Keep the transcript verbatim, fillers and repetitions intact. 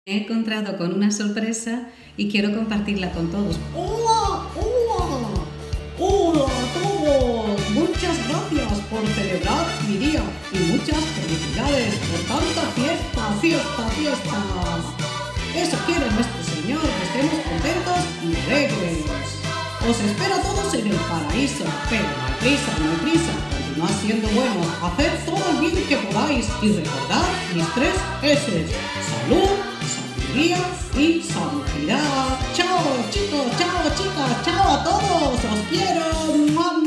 he encontrado con una sorpresa y quiero compartirla con todos. ¡Hola! ¡Hola! ¡Hola a todos! Muchas gracias por celebrar mi día y muchas felicidades por tanta fiesta, fiesta, fiesta. Eso quiere nuestro Señor, que estemos contentos y alegres. Os espero a todos en el paraíso, pero no hay prisa, no hay prisa. Continuad siendo buenos, haced todo el bien que podáis y recordad mis tres S: salud, sabiduría y santidad. ¡Chao, chicos! ¡Chao, chicas! ¡Chao a todos! ¡Os quiero!